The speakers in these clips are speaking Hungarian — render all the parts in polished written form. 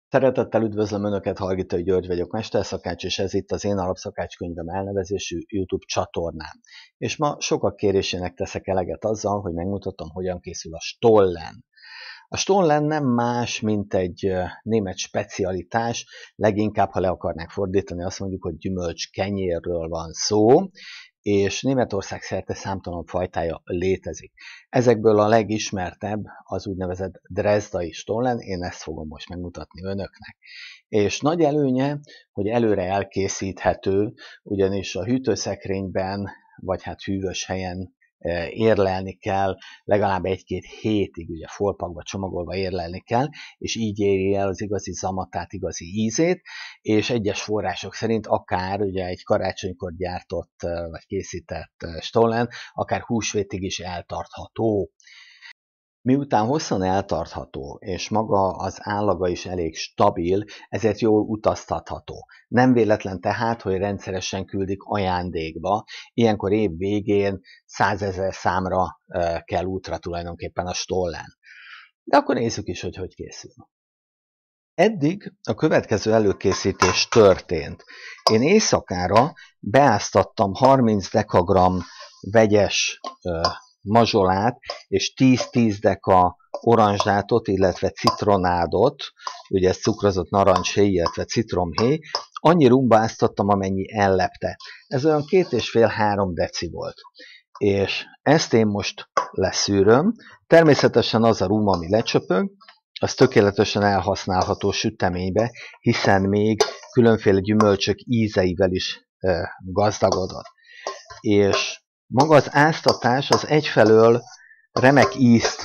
Szeretettel üdvözlöm Önöket, Hargitai György vagyok, mesterszakács, és ez itt az Én Alapszakácskönyvem elnevezésű YouTube csatornám. És ma sokak kérésének teszek eleget azzal, hogy megmutatom, hogyan készül a Stollen. A Stollen nem más, mint egy német specialitás, leginkább, ha le akarnánk fordítani, azt mondjuk, hogy gyümölcskenyérről van szó, és Németország szerte számtalan fajtája létezik. Ezekből a legismertebb az úgynevezett drezdai Stollen, én ezt fogom most megmutatni Önöknek. És nagy előnye, hogy előre elkészíthető, ugyanis a hűtőszekrényben, vagy hát hűvös helyen érlelni kell, legalább 1-2 hétig, ugye foltpakba csomagolva érlelni kell, és így éri el az igazi zamatát, igazi ízét, és egyes források szerint akár ugye egy karácsonykor gyártott vagy készített Stollen, akár húsvétig is eltartható. Miután hosszan eltartható, és maga az állaga is elég stabil, ezért jól utaztatható. Nem véletlen tehát, hogy rendszeresen küldik ajándékba, ilyenkor év végén 100 000 számra kell útra tulajdonképpen a Stollen. De akkor nézzük is, hogy készül. Eddig a következő előkészítés történt. Én éjszakára beáztattam 30 dekagram vegyes mazsolát és 10-10 deka oranzsátot, illetve citronádot, ugye ez cukrozott narancshéj, illetve citromhéj, annyi rumba áztattam, amennyi ellepte. Ez olyan 2,5-3 deci volt. És ezt én most leszűröm. Természetesen az a rum, ami lecsöpög, az tökéletesen elhasználható süteménybe, hiszen még különféle gyümölcsök ízeivel is gazdagodott. És maga az áztatás az egyfelől remek ízt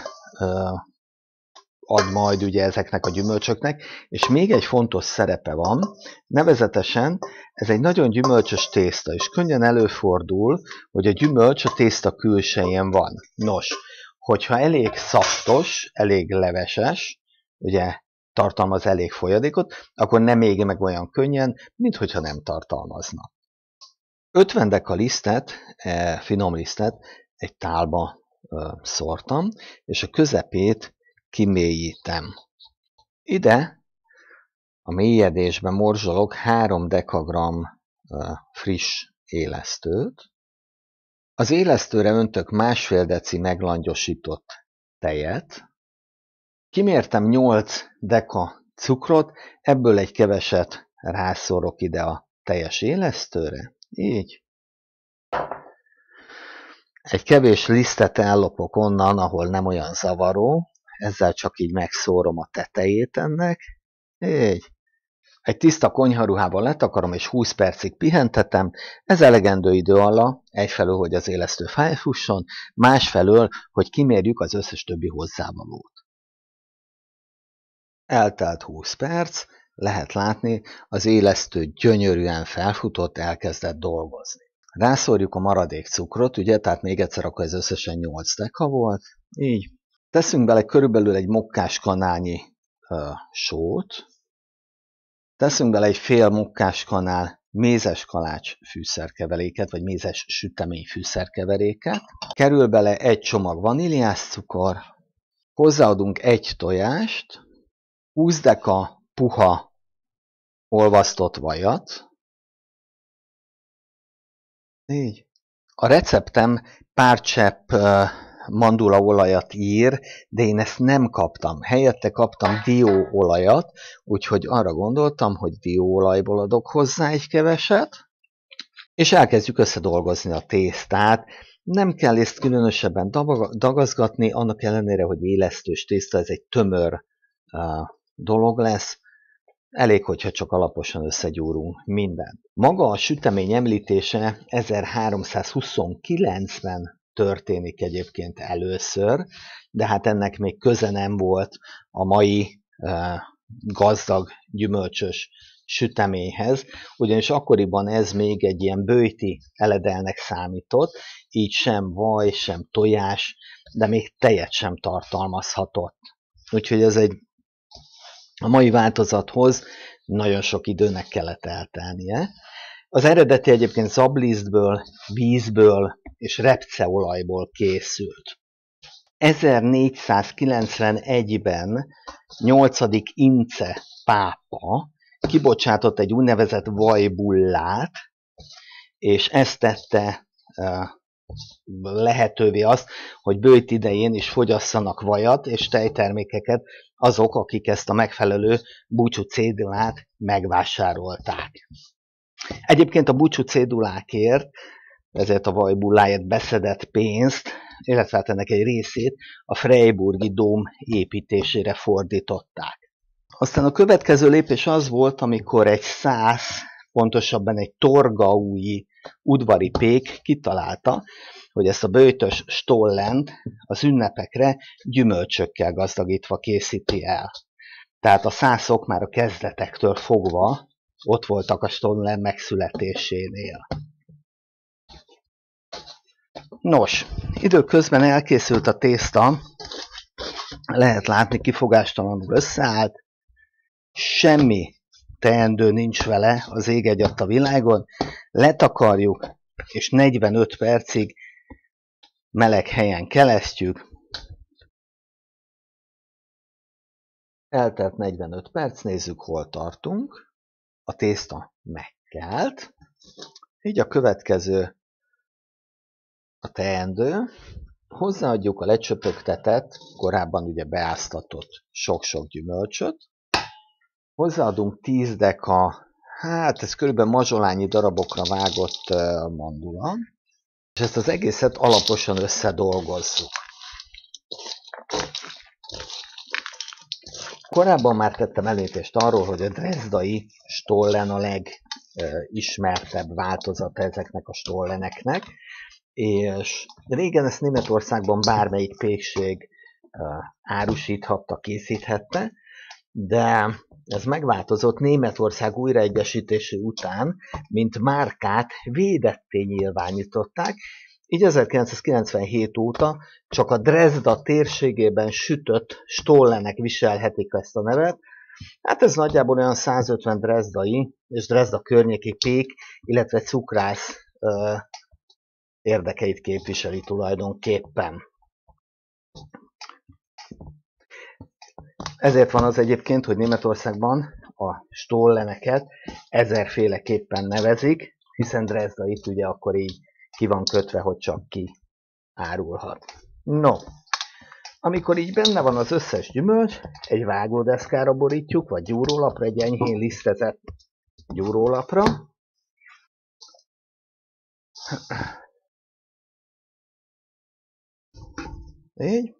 ad majd ugye ezeknek a gyümölcsöknek, és még egy fontos szerepe van, nevezetesen ez egy nagyon gyümölcsös tészta, és könnyen előfordul, hogy a gyümölcs a tészta külsején van. Nos, hogyha elég szaftos, elég leveses, ugye tartalmaz elég folyadékot, akkor nem égi meg olyan könnyen, mint hogyha nem tartalmazna. 50 deka lisztet, finom lisztet egy tálba szórtam, és a közepét kimélyítem. Ide a mélyedésbe morzsolok 3 dekagram friss élesztőt. Az élesztőre öntök 1,5 deci meglangyosított tejet. Kimértem 8 deka cukrot, ebből egy keveset rászórok ide a teljes élesztőre. Így. Egy kevés lisztet ellopok onnan, ahol nem olyan zavaró, ezzel csak így megszórom a tetejét ennek. Így. Egy tiszta konyharuhában letakarom és 20 percig pihentetem, ez elegendő idő alatt, egyfelől, hogy az élesztő felfusson, másfelől, hogy kimérjük az összes többi hozzávalót. Eltelt 20 perc, lehet látni, az élesztő gyönyörűen felfutott, elkezdett dolgozni. Rászórjuk a maradék cukrot, ugye, tehát még egyszer akkor ez összesen 8 deka volt, így. Teszünk bele körülbelül egy mokkáskanálnyi sót, teszünk bele egy fél mokkáskanál mézes kalács fűszerkeveréket, vagy mézes sütemény fűszerkeveréket, kerül bele egy csomag vaníliás cukor, hozzáadunk egy tojást, 20 deka puha olvasztott vajat. Így. A receptem pár csepp mandulaolajat ír, de én ezt nem kaptam. Helyette kaptam dióolajat, úgyhogy arra gondoltam, hogy dióolajból adok hozzá egy keveset, és elkezdjük összedolgozni a tésztát. Nem kell ezt különösebben dagazgatni, annak ellenére, hogy élesztős tészta, ez egy tömör dolog lesz. Elég, hogyha csak alaposan összegyúrunk mindent. Maga a sütemény említése 1329-ben történik egyébként először, de hát ennek még köze nem volt a mai gazdag, gyümölcsös süteményhez, ugyanis akkoriban ez még egy ilyen böjti eledelnek számított, így sem vaj, sem tojás, de még tejet sem tartalmazhatott. Úgyhogy ez a mai változathoz nagyon sok időnek kellett eltelnie. Az eredeti egyébként zablisztből, vízből és repceolajból készült. 1491-ben 8. Ince pápa kibocsátott egy úgynevezett vajbullát, és ezt tette lehetővé azt, hogy bőjt idején is fogyasszanak vajat és tejtermékeket azok, akik ezt a megfelelő búcsú cédulát megvásárolták. Egyébként a búcsú cédulákért, ezért a vajbulláért beszedett pénzt, illetve hát ennek egy részét a freiburgi dóm építésére fordították. Aztán a következő lépés az volt, amikor egy szász, pontosabban egy torgaui udvari pék kitalálta, hogy ezt a böjtös stollent az ünnepekre gyümölcsökkel gazdagítva készíti el. Tehát a szászok már a kezdetektől fogva ott voltak a stollen megszületésénél. Nos, időközben elkészült a tészta, lehet látni, kifogástalanul összeállt, semmi teendő nincs vele az ég egyatt a világon, letakarjuk, és 45 percig meleg helyen kelesztjük. Eltelt 45 perc, nézzük, hol tartunk. A tészta megkelt, így a következő a teendő. Hozzáadjuk a lecsöpögtetett, korábban ugye beáztatott sok-sok gyümölcsöt. Hozzáadunk 10 deka, hát ez körülbelül mazsolányi darabokra vágott mandula, és ezt az egészet alaposan összedolgozzuk. Korábban már tettem említést arról, hogy a drezdai stollen a legismertebb változata ezeknek a stolleneknek, és régen ezt Németországban bármelyik pékség árusíthatta, készíthette, de ez megváltozott Németország újraegyesítése után, mint márkát védetté nyilvánították, így 1997 óta csak a Dresda térségében sütött stollenek viselhetik ezt a nevet. Hát ez nagyjából olyan 150 drezdai és Dresda környéki pék, illetve cukrász érdekeit képviseli tulajdonképpen. Ezért van az egyébként, hogy Németországban a stolleneket ezerféleképpen nevezik, hiszen Dresda itt ugye akkor így ki van kötve, hogy csak ki árulhat. No, amikor így benne van az összes gyümölcs, egy vágódeszkára borítjuk, vagy gyúrólapra, egy enyhén lisztezett gyúrólapra. Így.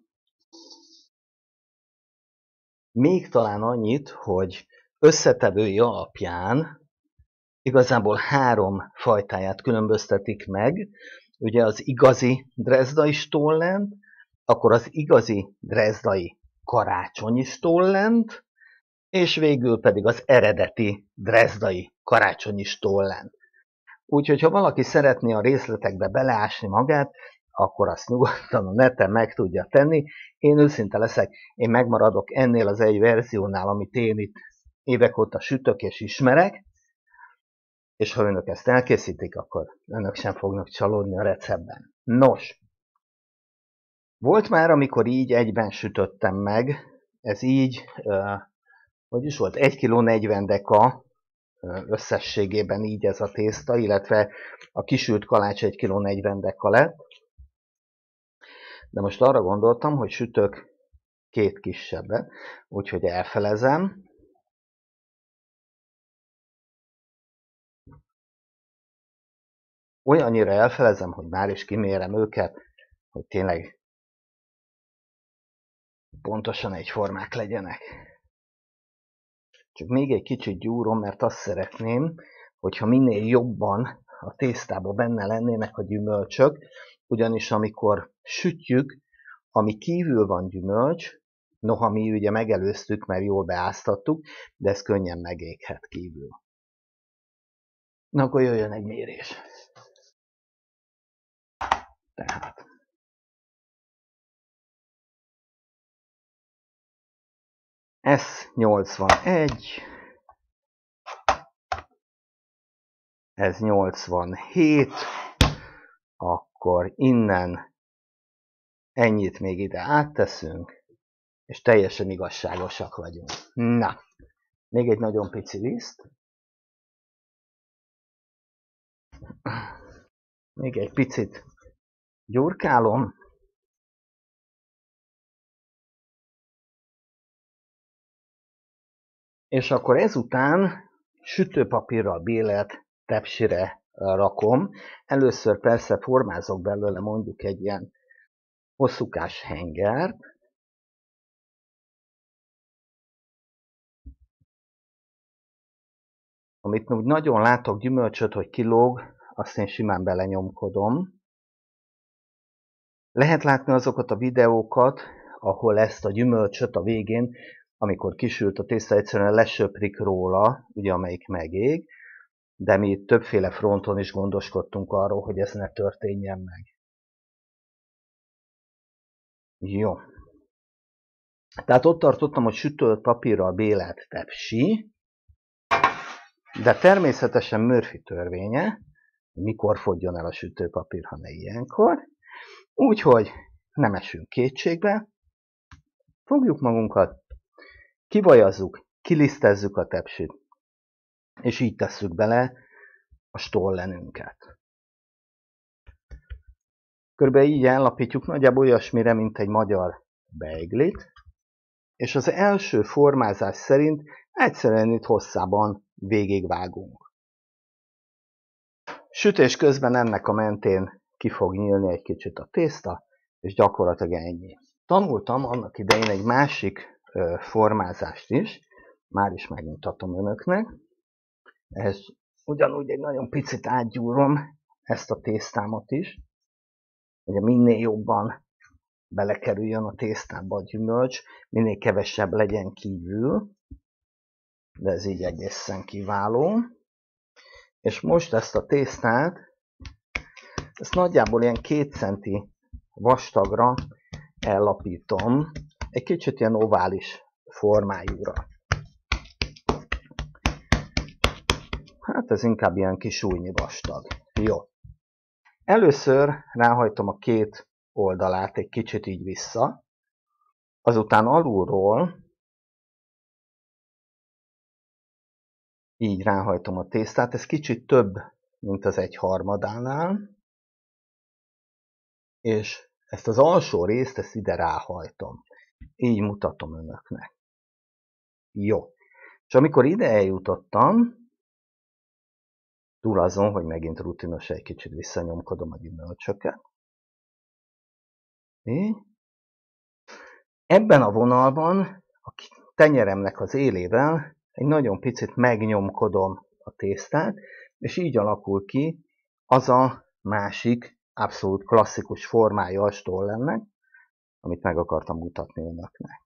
Még talán annyit, hogy összetevői alapján igazából 3 fajtáját különböztetik meg. Ugye az igazi drezdai stollent, akkor az igazi drezdai karácsonyi stollent, és végül pedig az eredeti drezdai karácsonyi stollent. Úgyhogy ha valaki szeretné a részletekbe beleásni magát, akkor azt nyugodtan a neten meg tudja tenni. Én őszinte leszek, én megmaradok ennél az egy verziónál, amit én itt évek óta sütök és ismerek, és ha önök ezt elkészítik, akkor önök sem fognak csalódni a receptben. Nos, volt már, amikor így egyben sütöttem meg, ez így, hogy is volt, 1 kg 40 deka összességében így ez a tészta, illetve a kisült kalács 1 kg 40 deka lett. De most arra gondoltam, hogy sütök 2 kisebbet, úgyhogy elfelezem. Olyannyira elfelezem, hogy már is kimérem őket, hogy tényleg pontosan egyformák legyenek. Csak még egy kicsit gyúrom, mert azt szeretném, hogyha minél jobban a tésztában benne lennének a gyümölcsök, ugyanis amikor sütjük, ami kívül van gyümölcs, noha mi ugye megelőztük, mert jól beáztattuk, de ez könnyen megéghet kívül. Na akkor jöjjön egy mérés. Tehát. Ez 81, ez 87, akkor innen Ennyit még ide átteszünk, és teljesen igazságosak vagyunk. Na, még egy nagyon pici liszt. Még egy picit gyurkálom. És akkor ezután sütőpapírral bélelt tepsire rakom. Először persze formázok belőle mondjuk egy ilyen hosszúkás hengert. Amit úgy nagyon látok gyümölcsöt, hogy kilóg, azt én simán belenyomkodom. Lehet látni azokat a videókat, ahol ezt a gyümölcsöt a végén, amikor kisült a tészta, egyszerűen lesöprik róla, ugye amelyik megég, de mi többféle fronton is gondoskodtunk arról, hogy ez ne történjen meg. Jó. Tehát ott tartottam, hogy sütött papírral bélelt tepsi, de természetesen Murphy törvénye, mikor fogjon el a sütőpapír, ha ne ilyenkor. Úgyhogy nem esünk kétségbe, fogjuk magunkat, kivajazzuk, kilisztezzük a tepsit, és így tesszük bele a stollenünket. Körülbelül így ellapítjuk nagyjából olyasmire, mint egy magyar beiglit, és az első formázás szerint egyszerűen itt hosszában végigvágunk. Sütés közben ennek a mentén ki fog nyílni egy kicsit a tészta, és gyakorlatilag ennyi. Tanultam annak idején egy másik formázást is, már is megmutatom önöknek. Ez ugyanúgy egy nagyon picit átgyúrom ezt a tésztámat is, hogy minél jobban belekerüljön a tésztába a gyümölcs, minél kevesebb legyen kívül, de ez így egészen kiváló. És most ezt a tésztát, ezt nagyjából ilyen 2 centi vastagra ellapítom, egy kicsit ilyen ovális formájúra. Hát ez inkább ilyen kis ujjnyi vastag. Jó. Először ráhajtom a 2 oldalát egy kicsit így vissza, azután alulról így ráhajtom a tésztát, ez kicsit több, mint az 1/3-ánál, és ezt az alsó részt, ezt ide ráhajtom. Így mutatom önöknek. Jó. És amikor ide eljutottam, túl azon, hogy megint rutinos egy kicsit visszanyomkodom a gyümölcsöket. Így. Ebben a vonalban a tenyeremnek az élével egy nagyon picit megnyomkodom a tésztát, és így alakul ki az a másik, abszolút klasszikus formája a stollennek, amit meg akartam mutatni önöknek.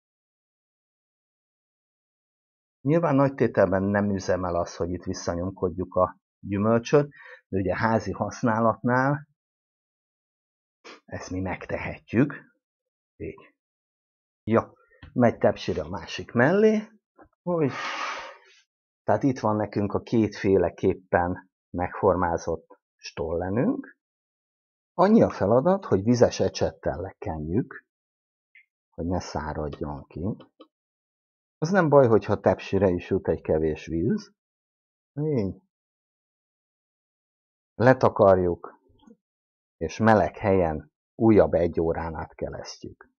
Nyilván nagy tételben nem üzemel az, hogy itt visszanyomkodjuk a gyümölcsöt, de ugye házi használatnál ezt mi megtehetjük. Így. Ja, megy tepsire a másik mellé. Úgy. Tehát itt van nekünk a 2 féleképpen megformázott stollenünk. Annyi a feladat, hogy vizes ecsettel lekenjük, hogy ne száradjon ki. Az nem baj, hogyha tepsire is jut egy kevés víz. Így. Letakarjuk, és meleg helyen újabb 1 órán át kelesztjük.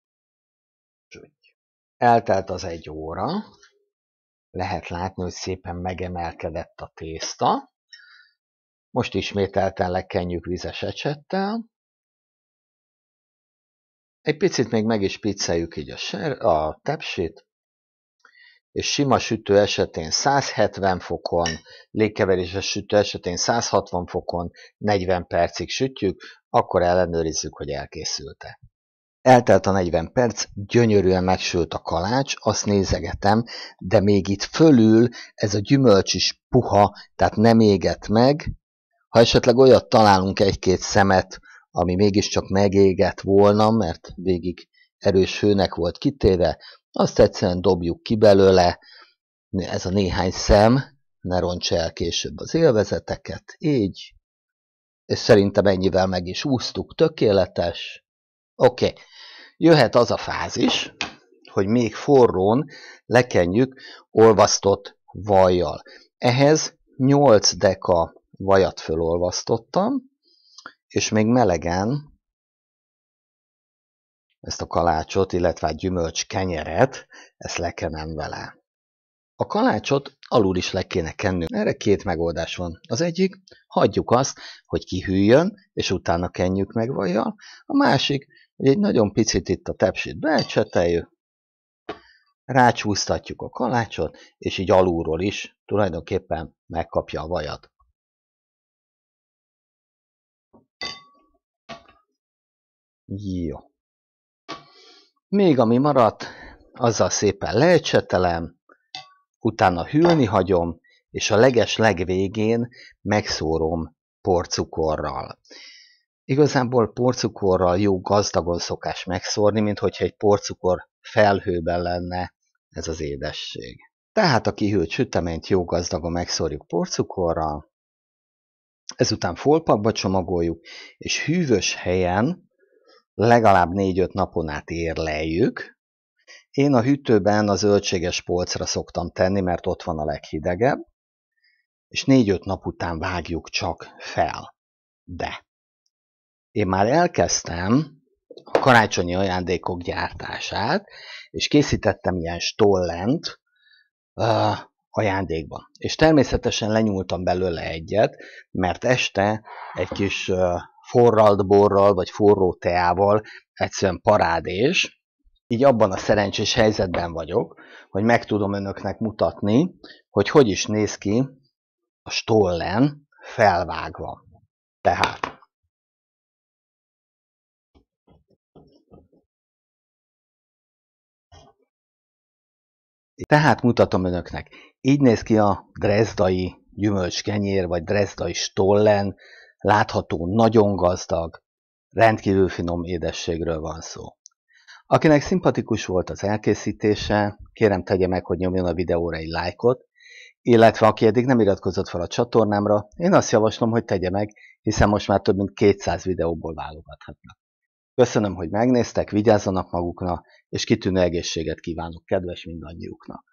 Eltelt az 1 óra. Lehet látni, hogy szépen megemelkedett a tészta. Most ismételten lekenjük vizes ecsettel. Egy picit még meg is picceljük így a tepsit, és sima sütő esetén 170 fokon, légkeveréses sütő esetén 160 fokon 40 percig sütjük, akkor ellenőrizzük, hogy elkészült-e. Eltelt a 40 perc, gyönyörűen megsült a kalács, azt nézegetem, de még itt fölül ez a gyümölcs is puha, tehát nem égett meg. Ha esetleg olyat találunk 1-2 szemet, ami mégiscsak megégett volna, mert végig erős hőnek volt kitéve, azt egyszerűen dobjuk ki belőle, ez a néhány szem, ne rontsa el később az élvezeteket, így, és szerintem ennyivel meg is úsztuk, tökéletes. Oké. Jöhet az a fázis, hogy még forrón lekenjük olvasztott vajjal. Ehhez 8 deka vajat fölolvasztottam, és még melegen ezt a kalácsot, illetve a gyümölcs kenyeret, ezt lekenem vele. A kalácsot alul is le kéne kennünk. Erre két megoldás van. Az egyik, hagyjuk azt, hogy kihűljön, és utána kenjük meg vajjal. A másik, hogy egy nagyon picit itt a tepsit beecseteljük, rácsúsztatjuk a kalácsot, és így alulról is tulajdonképpen megkapja a vajat. Jó. Még ami maradt, azzal szépen leecsetelem, utána hűlni hagyom, és a legvégén megszórom porcukorral. Igazából porcukorral jó gazdagon szokás megszórni, mint hogyha egy porcukor felhőben lenne ez az édesség. Tehát a kihűlt süteményt jó gazdagon megszórjuk porcukorral, ezután foltpakba csomagoljuk, és hűvös helyen legalább 4-5 napon át érleljük. Én a hűtőben a zöldséges polcra szoktam tenni, mert ott van a leghidegebb, és 4-5 nap után vágjuk csak fel. De én már elkezdtem a karácsonyi ajándékok gyártását, és készítettem ilyen stollent ajándékban. És természetesen lenyúltam belőle egyet, mert este egy kis forralt borral, vagy forró teával egyszerűen parádés. Így abban a szerencsés helyzetben vagyok, hogy meg tudom önöknek mutatni, hogy hogy is néz ki a stollen felvágva. Tehát mutatom önöknek, így néz ki a drezdai gyümölcskenyér, vagy drezdai stollen, látható, nagyon gazdag, rendkívül finom édességről van szó. Akinek szimpatikus volt az elkészítése, kérem tegye meg, hogy nyomjon a videóra egy lájkot, illetve aki eddig nem iratkozott fel a csatornámra, én azt javaslom, hogy tegye meg, hiszen most már több mint 200 videóból válogathatnak. Köszönöm, hogy megnéztek, vigyázzanak magukra, és kitűnő egészséget kívánok kedves mindannyiuknak!